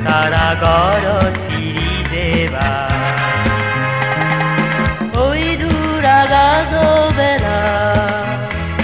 사라걸어 지리대바 오이두라가서 베라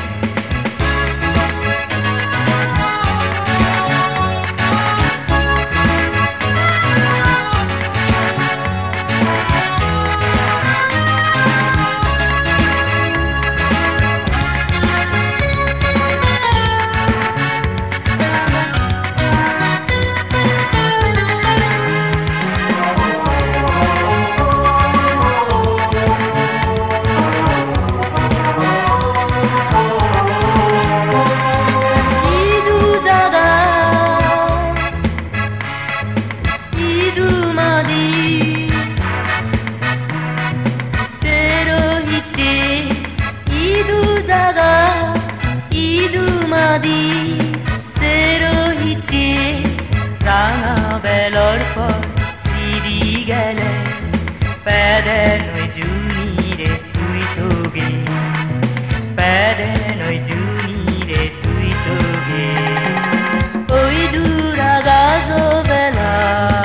Ranga belor po siri gele pede noi juni re tui toge pede noi juni re tui toge oi dura gazo bela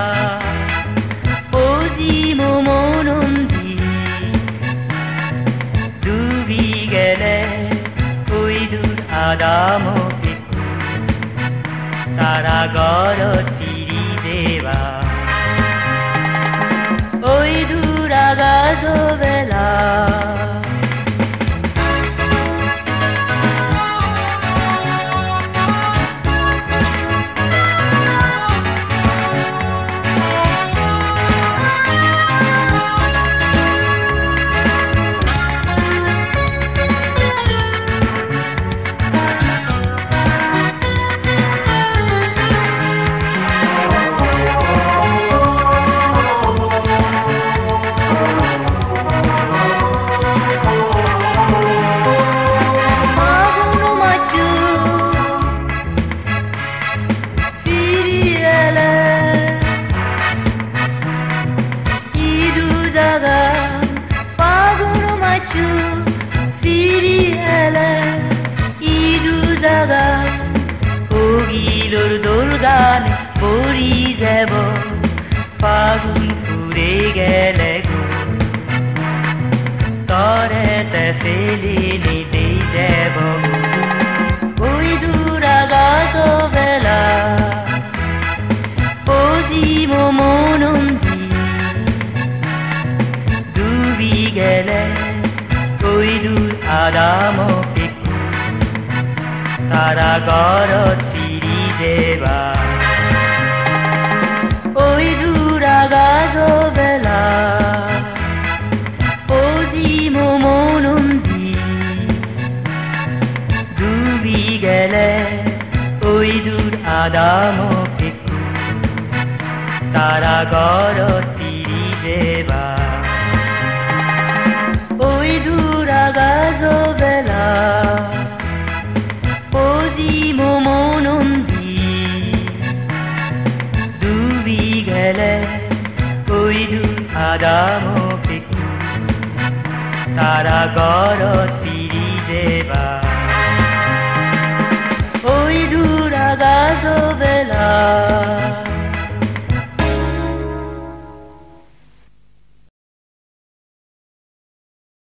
oji momonondi dubi gele oi dur adamo 사라걸어 지리대바 오이두라가서 베라 ওগিলোর দোলগানে পরি যাব ফাগুন ফুরে গেলে গো তরেতে ফেলে নিতে যাব ওই দুরাগাত বেলা ওজিম মনন্দি ডুবি গেলে ওই দূর আদাম 사라걸어 지리대바 오이두라가서 베라 오지 모모놈디 두비게레 오이두 아다모 피쿠 사라걸어 지리대바 오이두라가서 베라 오지 모모놈디 두비게레 오이두 아다모 피쿠 사라걸어